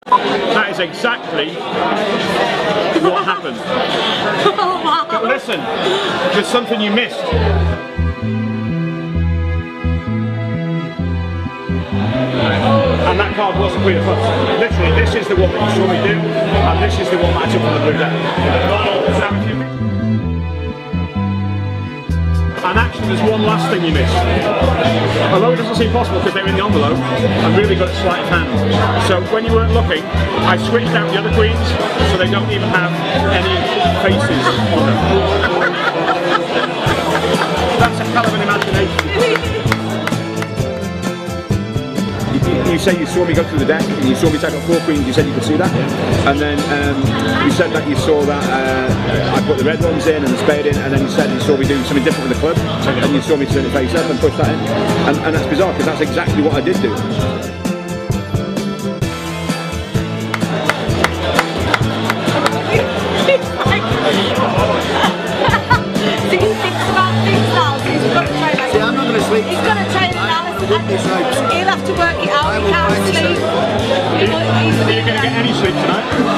That is exactly what happened. Oh, wow. But listen, there's something you missed. And that card wasn't Queen of Clubs. Literally, this is the one that you saw me do, and this is the one that I took from the blue deck. And actually, there's one last thing you missed. Although it doesn't seem possible because they're in the envelope, I'm really good at sleight of hand. So when you weren't looking, I switched out the other queens so they don't even have any faces on them. That's a hell of an imagination. You say you saw me go through the deck and you saw me take out 4 queens, you said you could see that, and then you said that you saw that I put the red ones in and the spade in, and then you said you saw me doing something different with the club, and you saw me turn it face up and push that in, and that's bizarre because that's exactly what I did do. See, I'm not going to sleep. He's going to take analysis. He'll have to work it out. He can't sleep. Are you going to get any sleep tonight?